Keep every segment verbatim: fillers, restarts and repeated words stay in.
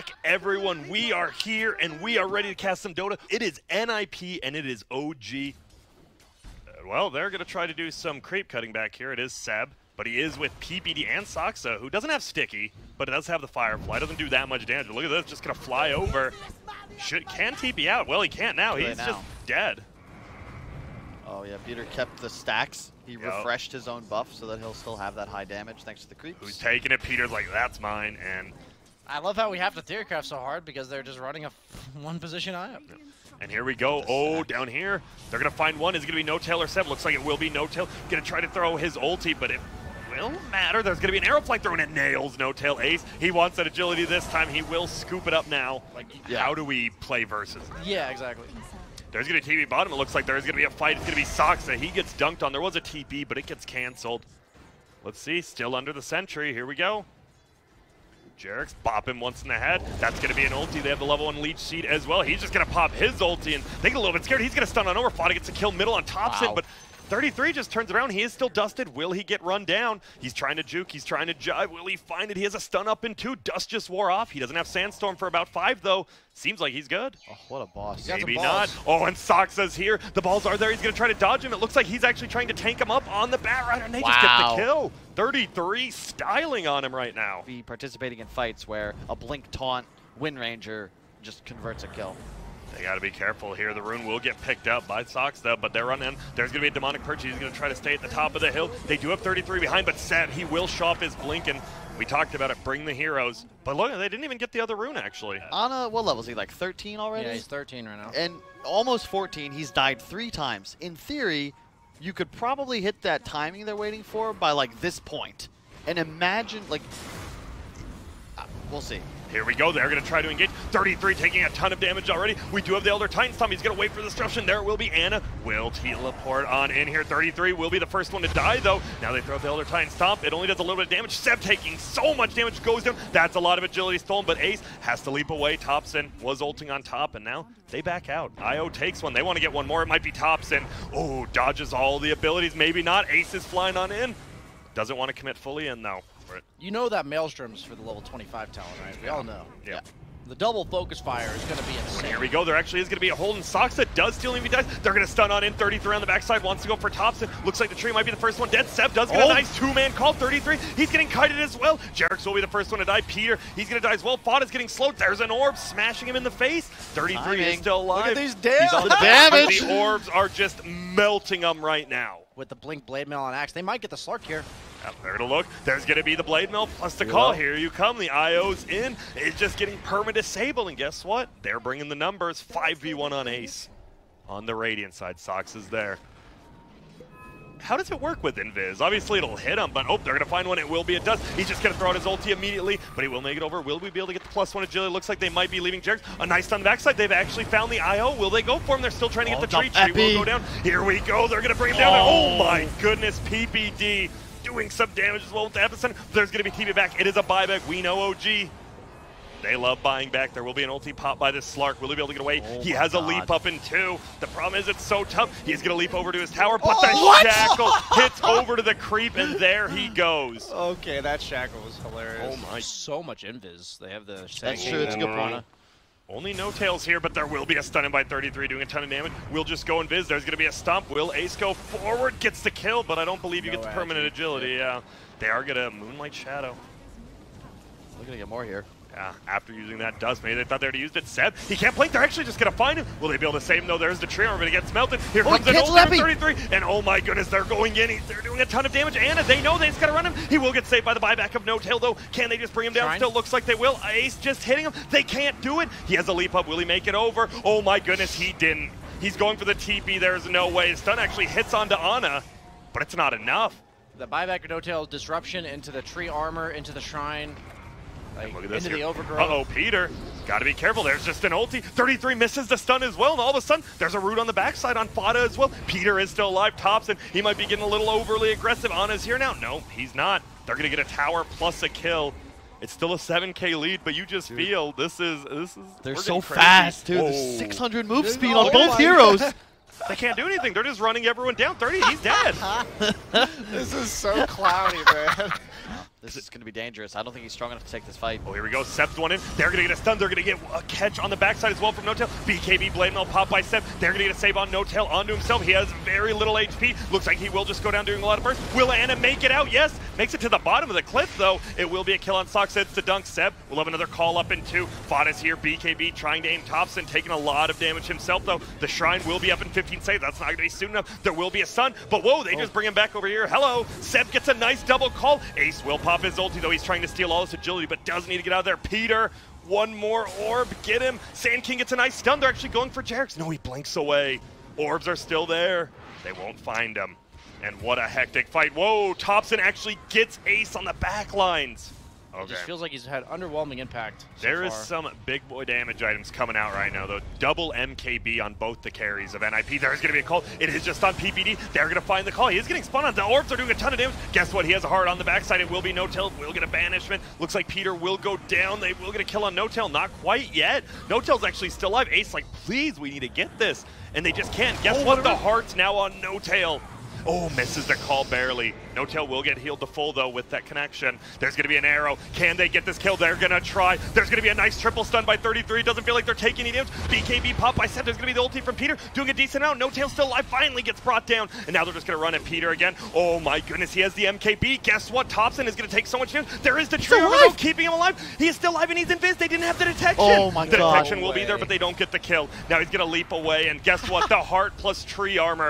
back, everyone. We are here, and we are ready to cast some Dota. It is N I P, and it is O G. Uh, well, they're going to try to do some creep cutting back here. It is Seb, but he is with P B D and Saksa, who doesn't have Sticky, but does have the Firefly. Doesn't do that much damage. Look at this, just going to fly over. Should Can T P out? Well, he can't now. He's He's now. just dead. Oh yeah, Peter kept the stacks. He Yep. refreshed his own buff so that he'll still have that high damage thanks to the creeps. Who's taking it? Peter's like, that's mine, and I love how we have to theorycraft so hard because they're just running a one position I up. And here we go. Oh, down here. They're going to find one. Is it going to be No-Tail or Seb? Looks like it will be No-Tail. Going to try to throw his ulti, but it will matter. There's going to be an arrow flight thrown. It nails No-Tail Ace. He wants that agility this time. He will scoop it up now. Like, Yeah. how do we play versus? Yeah, exactly. There's going to be T P bottom. It looks like there's going to be a fight. It's going to be Saksa. He gets dunked on. There was a T P, but it gets canceled. Let's see. Still under the sentry. Here we go. Jerix, bop him once in the head. That's going to be an ulti. They have the level one leech seed as well. He's just going to pop his ulti, and they get a little bit scared. He's going to stun on over. Fada gets a kill middle on Thompson, Wow. but thirty-three just turns around. He is still dusted. Will he get run down? He's trying to juke. He's trying to jive. Will he find it? He has a stun up in two. Dust just wore off. He doesn't have Sandstorm for about five, though. Seems like he's good. Oh, what a boss. got some Maybe balls. not. Oh, and Saksa's here. The balls are there. He's going to try to dodge him. It looks like he's actually trying to tank him up on the Batrider, and they just get Wow. the kill. thirty-three styling on him right now. Be participating in fights where a blink taunt Wind Ranger just converts a kill. They got to be careful here. The rune will get picked up by Saksa, but they're running. There's going to be a Demonic Perch. He's going to try to stay at the top of the hill. They do have thirty-three behind, but Seb, he will show off his blink, and we talked about it, bring the heroes. But look, they didn't even get the other rune, actually. Anna, what level is he, like thirteen already? Yeah, he's thirteen right now. And almost fourteen, he's died three times. In theory, you could probably hit that timing they're waiting for by like this point. And imagine, like, uh, we'll see. Here we go. They're going to try to engage. thirty-three taking a ton of damage already. We do have the Elder Titan Stomp. He's going to wait for the destruction. There will be Anna. Will teleport on in here. thirty-three will be the first one to die, though. Now they throw the Elder Titan Stomp. It only does a little bit of damage. Seb taking so much damage. Goes down. That's a lot of agility stolen, but Ace has to leap away. Thompson was ulting on top, and now they back out. I O takes one. They want to get one more. It might be Thompson. Oh, dodges all the abilities. Maybe not. Ace is flying on in. Doesn't want to commit fully in, though. You know that Maelstrom's for the level twenty-five talent, right? We all know. Yeah. The double focus fire is going to be insane. Here we go. There actually is going to be a hold, and Saksa does steal if he dies. They're going to stun on in. thirty-three on the backside. Wants to go for Thompson. Looks like the tree might be the first one dead. Seb does get Oh. a nice two-man call. thirty-three. He's getting kited as well. Jerix will be the first one to die. Peter, he's going to die as well. Fada's getting slowed. There's an orb smashing him in the face. thirty-three is Timing. still alive. Look at these He's on damn the damage. The orbs are just melting him right now. With the Blink Blade Mail on Axe, they might get the Slark here. Yeah, they're going to look. There's going to be the Blade Mill plus the call. Yeah. Here you come. The I O's in. It's just getting perma-disabled. And guess what? They're bringing the numbers. five v one on Ace. On the Radiant side, Sox is there. How does it work with Invis? Obviously, it'll hit him, but oh, they're going to find one. It will be. It does. He's just going to throw out his ulti immediately, but he will make it over. Will we be able to get the plus one agility? Looks like they might be leaving Jerix. A nice on the backside. They've actually found the I O. Will they go for him? They're still trying to get Oh, the tree. jump Tree will Epi. go down. Here we go. They're going to bring him down. Oh. Oh, my goodness. P P D doing some damage as well with the Epicenter. There's going to be T V back. It is a buyback. We know O G. They love buying back. There will be an ulti pop by this Slark. Will he be able to get away? Oh he my has a God. leap up in two. The problem is it's so tough. He's going to leap over to his tower, but Oh, the what? shackle hits over to the creep, and there he goes. Okay, that shackle was hilarious. Oh my. So much invis. They have the. That's true. It's a good point. Only no tails here, but there will be a stun in by thirty-three doing a ton of damage. We'll just go and Viz. There's going to be a stomp. Will Ace go forward? Gets the kill, but I don't believe you Go get the at permanent you. agility. Yeah, they are going to Moonlight Shadow. We're going to get more here. Yeah, after using that dust, maybe they thought they already used it. Seb, he can't blink. They're actually just going to find him. Will they be able to save him, though? There's the tree armor, but it gets melted. Here Oh, comes he an gets old Leppy. thirty-three, and oh my goodness, they're going in. He- They're doing a ton of damage. Anna, they know they just got to run him. He will get saved by the buyback of No Tail, though. Can they just bring him down? Shrine? Still looks like they will. Ace just hitting him. They can't do it. He has a leap up. Will he make it over? Oh my goodness, he didn't. He's going for the T P. There's no way. His stun actually hits onto Anna, but it's not enough. The buyback of No-Tail disruption into the tree armor, into the shrine, like, Look at this into here. the overgrowth. Uh-oh, Peter. Got to be careful. There's just an ulti. thirty-three misses the stun as well, and all of a sudden, there's a root on the backside on Fada as well. Peter is still alive. Thompson, he might be getting a little overly aggressive. Anna's here now. No, he's not. They're going to get a tower plus a kill. It's still a seven K lead, but you just Dude. feel this is this is. They're we're so getting crazy. fast, too. Whoa. There's six hundred move There's speed no- on oh both my heroes. God. They can't do anything. They're just running everyone down. thirty, he's dead. This is so cloudy, man. This is going to be dangerous. I don't think he's strong enough to take this fight. Oh, here we go. Seb's one in. They're going to get a stun. They're going to get a catch on the backside as well from N O tail. B K B blade mail pop by Seb. They're going to get a save on N O tail onto himself. He has very little H P. Looks like he will just go down doing a lot of burst. Will Ana make it out? Yes. Makes it to the bottom of the cliff, though. It will be a kill on Sox. It's to dunk. Seb will have another call up in two. Fada's here. B K B trying to aim Thompson, taking a lot of damage himself, though. The Shrine will be up in fifteen saves. That's not going to be soon enough. There will be a stun, but whoa, they oh. just bring him back over here. Hello. Seb gets a nice double call. Ace will pop his ulti, though. He's trying to steal all his agility, but does need to get out of there. Peter, one more orb, get him. Sand King gets a nice stun. They're actually going for Jarex. No, he blinks away. Orbs are still there. They won't find him. And what a hectic fight. Whoa, Thompson actually gets Ace on the back lines. Okay. It just feels like he's had underwhelming impact so There is far. some big boy damage items coming out right now, though. Double M K B on both the carries of N I P. There is going to be a call. It is just on P P D. They're going to find the call. He is getting spun on. The orbs are doing a ton of damage. Guess what? He has a heart on the backside. It will be N O tail. Will get a banishment. Looks like Peter will go down. They will get a kill on N O tail. Not quite yet. N O tail's actually still alive. Ace like, please, we need to get this. And they just can't. Guess oh, what? The heart's now on N O tail. Oh, misses the call barely. N O tail will get healed to full, though, with that connection. There's going to be an arrow. Can they get this kill? They're going to try. There's going to be a nice triple stun by thirty-three. Doesn't feel like they're taking any damage. B K B pop by Seb. There's going to be the ulti from Peter. Doing a decent amount. N O tail still alive. Finally gets brought down. And now they're just going to run at Peter again. Oh, my goodness. He has the M K B. Guess what? Thompson is going to take so much damage. There is the tree armor, keeping him alive. He is still alive, and he's invis. They didn't have the detection. Oh, my the God. The detection No will be there, way. but they don't get the kill. Now he's going to leap away. And guess what? The heart plus tree armor.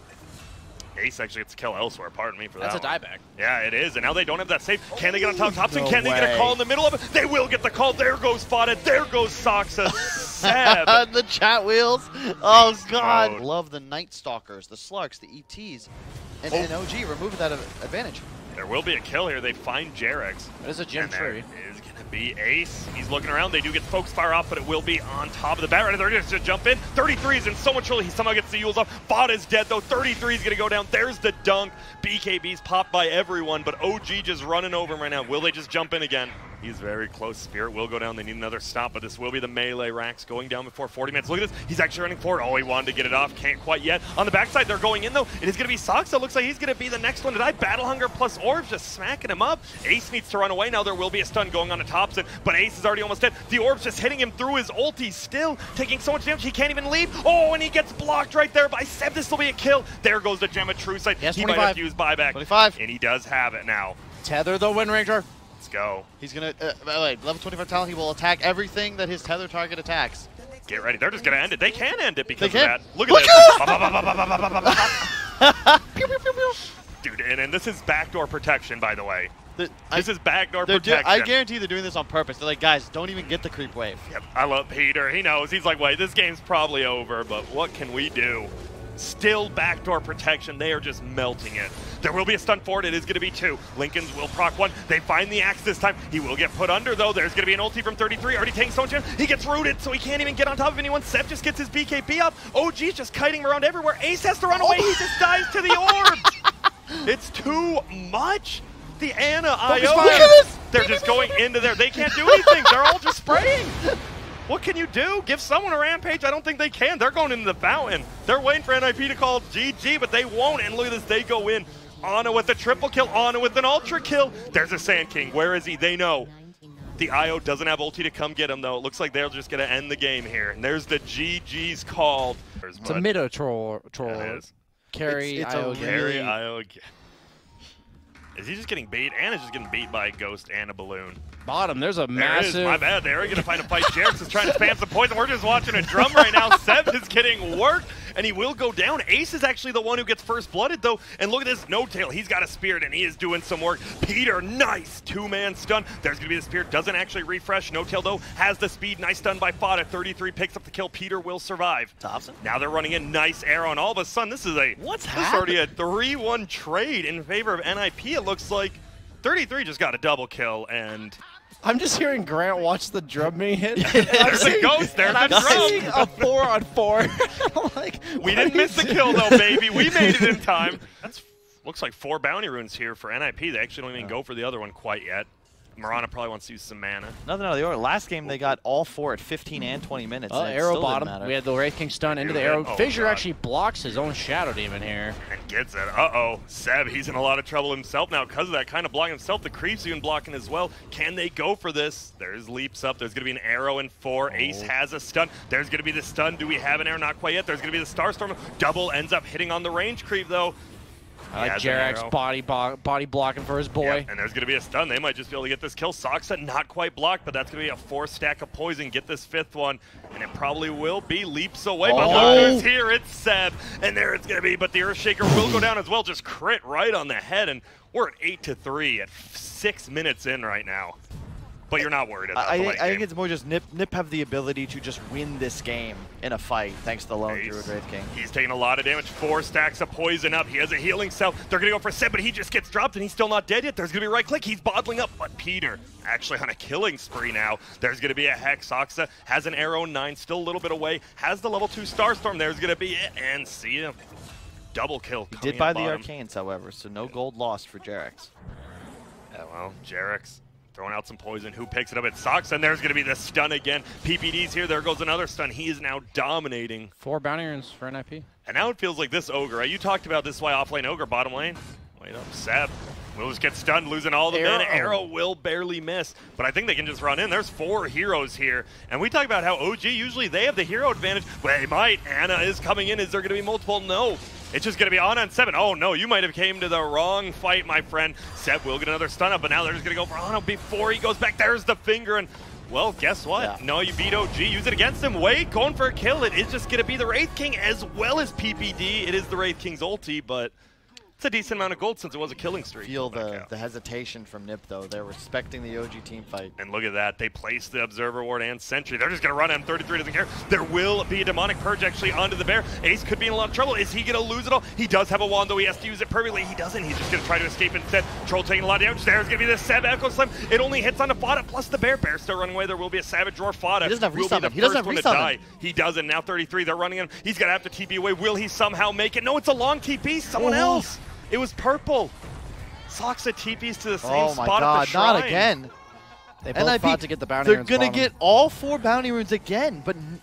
Ace actually gets a kill elsewhere. Pardon me for That's that. That's a one. dieback. Yeah, it is. And now they don't have that save. Can they get on top of Thompson? No Can they get a way. call in the middle of it? They will get the call. There goes Fada. There goes Soxa. Seb. The chat wheels. Oh, God. Road. Love the Night Stalkers, the Slarks, the E Ts, and, Oh. and O G removing that advantage. There will be a kill here. They find Jarex. It is a gym And there tree. is going to be Ace. He's looking around. They do get Focus Fire off, but it will be on top of the bat. Right, they're just to jump in. thirty-three is in so much trouble. He somehow gets the Yules off. Fada's dead, though. thirty-three is going to go down. There's the dunk. B K B's popped by everyone, but O G just running over him right now. Will they just jump in again? He's very close. Spirit will go down. They need another stop, but this will be the melee racks going down before forty minutes. Look at this. He's actually running forward. Oh, he wanted to get it off. Can't quite yet. On the backside, they're going in, though. It is going to be Soxa. Looks like he's going to be the next one to die. Battle Hunger plus Orbs just smacking him up. Ace needs to run away. Now there will be a stun going on to Thompson, but Ace is already almost dead. The Orbs just hitting him through his ulti, still taking so much damage he can't even leave. Oh, and he gets blocked right there by Seb. This will be a kill. There goes the Gem of True Sight. He has He might have to use buyback. twenty-five. And he does have it now. Tether the Wind Ranger. Let's go. He's going to, uh, by the way, level twenty-five talent, he will attack everything that his tether target attacks. Get ready. They're just going to end it. They can end it because They of can. that. Look at Look this. Dude, and, and this is backdoor protection, by the way. The, This I, is backdoor they're do, protection. I guarantee they're doing this on purpose. They're like, guys, don't even get the creep wave. Yep, I love Peter. He knows. He's like, wait, this game's probably over, but what can we do? Still backdoor protection. They are just melting it. There will be a stun for it. It is going to be two. Lincoln's will proc one. They find the axe this time. He will get put under, though. There's going to be an ulti from thirty-three. Already taking so much damage. He gets rooted, so he can't even get on top of anyone. Seb just gets his B K B up. O G's just kiting him around everywhere. Ace has to run away. He just dies to the orbs. It's too much. The Ana I O. Look at this. They're just going into there. They can't do anything. They're all just spraying. What can you do? Give someone a rampage? I don't think they can. They're going into the fountain. They're waiting for N I P to call G G, but they won't. And look at this. They go in. Ana with a triple kill. Ana with an ultra kill. There's a Sand King. Where is he? They know. The I O doesn't have ulti to come get him, though. It looks like they're just going to end the game here. And there's the G G's called. It's a mid troll. troll. Yeah, it is. Carry It's- it's I O a again. Carry Really? I O again. Is he just getting beat? Anna's just getting beat by a Ghost and a Balloon. Bottom, there's a There massive. it is. My bad. They are going to find a fight. Jarex is trying to spam some poison. We're just watching a drum right now. Seb is getting worked, and he will go down. Ace is actually the one who gets first blooded, though. And look at this No Tail. He's got a spirit, and he is doing some work. Peter, nice two-man stun. There's going to be the spirit. Doesn't actually refresh. No Tail, though, has the speed. Nice stun by Fada. thirty-three picks up the kill. Peter will survive. Thompson? Now they're running in. Nice arrow, and all of a sudden, this is a What's this is already a three one trade in favor of N I P. It looks like thirty-three just got a double kill, and I'm just hearing Grant watch the drum being hit. there's a ghost. There's I'm a seeing drum. a four on four. like, We what didn't are miss you the kill, doing? though, baby. We made it in time. That's looks like four bounty runes here for N I P. They actually don't even go for the other one quite yet. Mirana probably wants to use some mana. Nothing out of the order. Last game they got all four at fifteen and twenty minutes. Oh, and it arrow still didn't bottom. matter. We had the Wraith King stun into the Dude, arrow. oh Fissure God. actually blocks his own Shadow Demon here. And gets it. Uh-oh. Seb, he's in a lot of trouble himself now because of that kind of blocking himself. The creeps even blocking as well. Can they go for this? There's leaps up. There's going to be an arrow in four. Oh. Ace has a stun. There's going to be the stun. Do we have an arrow? Not quite yet. There's going to be the Starstorm. Double ends up hitting on the range creep, though. I like has an Jarek's arrow. body bo body blocking for his boy. Yep, and there's going to be a stun. They might just be able to get this kill. Soxa not quite blocked, but that's going to be a four stack of poison. Get this fifth one, and it probably will be leaps away. But Oh. look who's here. It's Seb, and there it's going to be. But the Earthshaker will go down as well. Just crit right on the head, and we're at eight to three at six minutes in right now. But you're not worried about I, the I, late I think game. it's more just Nip Nip have the ability to just win this game in a fight thanks to the lone Ace. Druid Wraith King. He's taking a lot of damage. Four stacks of poison up. He has a healing cell. They're going to go for Seb, but he just gets dropped, and he's still not dead yet. There's going to be right click. He's bottling up, but Peter actually on a killing spree now. There's going to be a Hex. Soxa has an arrow nine, still a little bit away. Has the level two Starstorm. There's going to be it, and see him. Double kill. He coming did buy in the bottom. Arcanes, however, so no gold lost for Jarex. Yeah, well, Jarek's throwing out some poison. Who picks it up? It's Soxa, and there's going to be the stun again. P P D's here. There goes another stun. He is now dominating. Four bounty runes for N I P. And now it feels like this Ogre, right? You talked about this is why offlane Ogre, bottom lane. Wait up, Seb. Will just get stunned, losing all the men. Arrow. Arrow will barely miss, but I think they can just run in. There's four heroes here, and we talk about how O G, usually they have the hero advantage. Well, they might. Anna is coming in. Is there going to be multiple? No. It's just going to be Anna and Seven. Oh, no, you might have came to the wrong fight, my friend. Seb will get another stun up, but now they're just going to go for Anna before he goes back. There's the finger, and well, guess what? Yeah. No, you beat O G. Use it against him. Wait, going for a kill. It is just going to be the Wraith King as well as P P D. It is the Wraith King's ulti, but it's a decent amount of gold since it was a killing streak. Feel Back the, out. the hesitation from Nip, though. They're respecting the O G team fight. And look at that. They place the Observer Ward and Sentry. They're just going to run M thirty-three, doesn't care. There will be a Demonic Purge actually onto the bear. Ace could be in a lot of trouble. Is he going to lose it all? He does have a wand, though. He has to use it perfectly. He doesn't. He's just going to try to escape instead. Troll taking a lot of damage. There's going to be the Seb Echo Slam. It only hits onto Fada, plus the bear. Bear still running away. There will be a Savage Roar. Fada He doesn't have will be the resummon. He doesn't first have one to resummon. die. He doesn't. Now thirty-three. They're running him. He's going to have to T P away. Will he somehow make it? No, it's a long T P. Someone Oh. else. It was purple. Soxa T Ps to the same Oh my spot god, at the shrine. not again. They both N I P, fought to get the bounty they're runes gonna bottom. get all four bounty runes again, but n-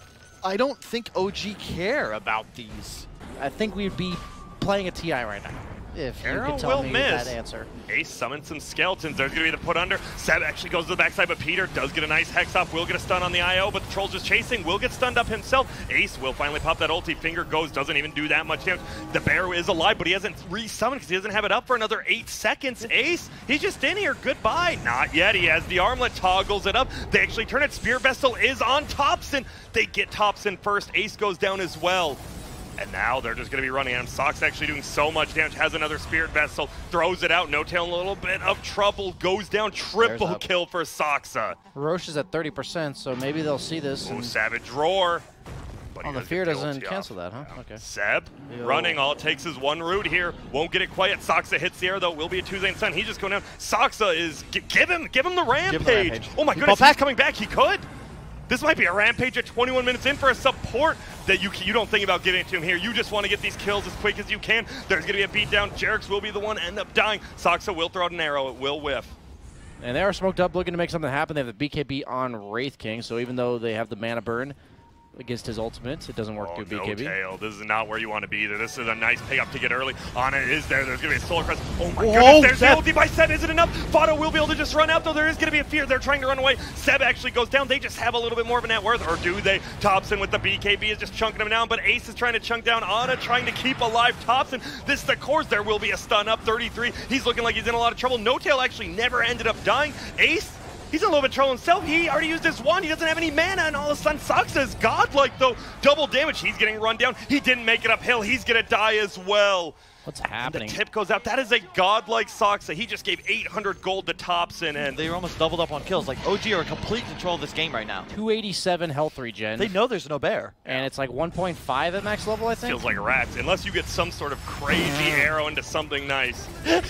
I don't think O G care about these. I think we'd be playing a T I right now if you Arrow could tell will me miss. that answer. Ace summons some skeletons. There's going to be the put under. Seb actually goes to the backside, but Peter does get a nice hex off. Will get a stun on the I O, but the Troll's just chasing. Will get stunned up himself. Ace will finally pop that ulti. Finger goes, doesn't even do that much damage. The bear is alive, but he hasn't re-summoned because he doesn't have it up for another eight seconds. Ace, he's just in here. Goodbye. Not yet. He has the armlet, toggles it up. They actually turn it. Spear Vessel is on Thompson. They get Thompson first. Ace goes down as well. And now they're just going to be running at him. Sox actually doing so much damage. Has another Spirit Vessel. Throws it out. No Tail in a little bit of trouble. Goes down. Triple up. kill for Soxa. Roche is at thirty percent, so maybe they'll see this. Oh, and- Savage Roar. But he Oh, the does fear get the doesn't ulti cancel off. that, huh? Okay. Seb Yo. running. All it takes is one root here. Won't get it quite yet. Soxa hits the air, though. Will be a Tuesday and Sun. He's just going down. Soxa is... G give him give him the rampage. rampage. Oh, my He goodness. bought He's back. coming back. He could. This might be a rampage at twenty-one minutes in for a support that you you don't think about giving it to him here. You just want to get these kills as quick as you can. There's going to be a beatdown. Jarex will be the one end up dying. Soxa will throw out an arrow. It will whiff. And they are smoked up, looking to make something happen. They have the B K B on Wraith King, so even though they have the mana burn against his ultimate, it doesn't work Oh, through no B K B. tail. This is not where you want to be either. This is a nice pickup to get early. Anna is there. There's going to be a Solar Crest. Oh my Whoa, goodness. There's Seb. the ulti by Seb. Is it enough? Fado will be able to just run out, though. There is going to be a fear. They're trying to run away. Seb actually goes down. They just have a little bit more of a net worth. Or do they? Thompson with the B K B is just chunking him down, but Ace is trying to chunk down Anna, trying to keep alive Thompson. This is the course. There will be a stun up. thirty-three. He's looking like he's in a lot of trouble. No Tail actually never ended up dying. Ace, he's in a little bit of trouble himself. He already used his wand. He doesn't have any mana, and all of a sudden, Soxa is godlike, though. Double damage. He's getting run down. He didn't make it uphill. He's going to die as well. What's The happening? tip goes out. That is a godlike Soxa. He just gave eight hundred gold to Thompson, and They were almost doubled up on kills. Like, O G are in complete control of this game right now. two eighty-seven health regen. They know there's no bear. and it's like one point five at max level, I think. feels like rats. Unless you get some sort of crazy arrow into something nice.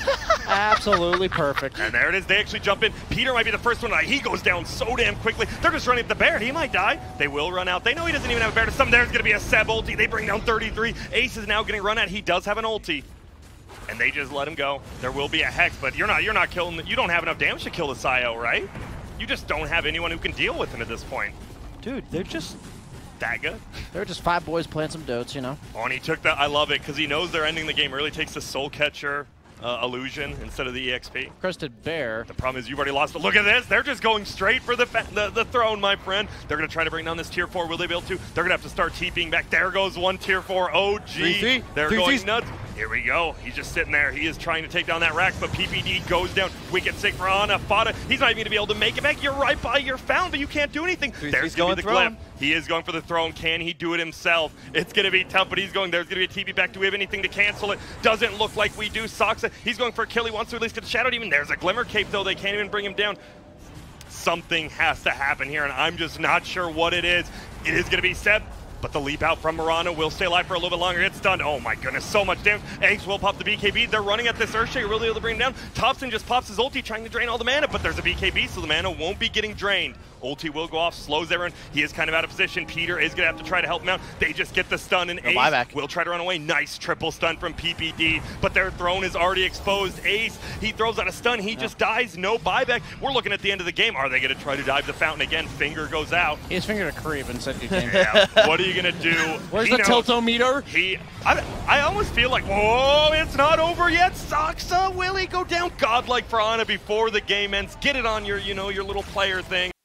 Absolutely perfect. And there it is. They actually jump in. Peter might be the first one to die. He goes down so damn quickly. They're just running at the bear. He might die. They will run out. They know he doesn't even have a bear to summon. There's going to be a Seb ulti. They bring down thirty-three. Ace is now getting run at. He does have an ulti. and they just let him go. There will be a Hex, but you're not you're not killing. You don't have enough damage to kill the Sayo, right? You just don't have anyone who can deal with him at this point. Dude, they're just That good? they're just five boys playing some dotes, you know. Oh, and he took that. I love it because he knows they're ending the game early. Takes the Soul Catcher uh, illusion instead of the E X P. Crested Bear. The problem is you've already lost. But look at this. They're just going straight for the fa the, the throne, my friend. They're going to try to bring down this tier four. Will they be able to? They're going to have to start TPing back. There goes one tier four O G. Three, three. They're Three, going three. nuts. Here we go. He's just sitting there. He is trying to take down that Rax, but P P D goes down. Wicked sick for Ana. Fada. He's not even going to be able to make it back. You're right by your found, but you can't do anything. Three, There's three's going to be the going glyph. He is going for the throne. Can he do it himself? It's going to be tough, but he's going. There's going to be a T P back. Do we have anything to cancel it? Doesn't look like we do. Soxa, he's going for a kill. He wants to at least get a Shadow Demon. There's a Glimmer Cape, though. They can't even bring him down. Something has to happen here, and I'm just not sure what it is. It is going to be Seb. But the leap out from Mirana will stay alive for a little bit longer. It's stunned. Oh my goodness, so much damage. Eggs will pop the B K B. They're running at this Earthshaker, really able to bring him down. Thompson just pops his ulti, trying to drain all the mana, but there's a B K B, so the mana won't be getting drained. Ulti will go off, slows everyone. He is kind of out of position. Peter is going to have to try to help him out. They just get the stun, and No Ace buyback. will try to run away. Nice triple stun from P P D, but their throne is already exposed. Ace, he throws out a stun. He just dies. No buyback. We're looking at the end of the game. Are they going to try to dive the fountain again? Finger goes out. He just fingered a creep and said good game. Yeah. What are you going to do? Where's He the knows. tiltometer? He, I, I almost feel like, whoa, it's not over yet. Soxa, will he go down? Godlike for Ana before the game ends. Get it on your, you know, your little player thing.